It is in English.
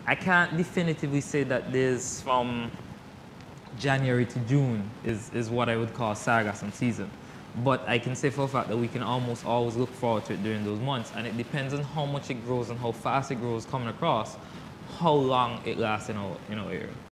I can't definitively say that there's from January to June is what I would call sargassum season. But I can say for a fact that we can almost always look forward to it during those months. And it depends on how much it grows and how fast it grows coming across, how long it lasts in our area.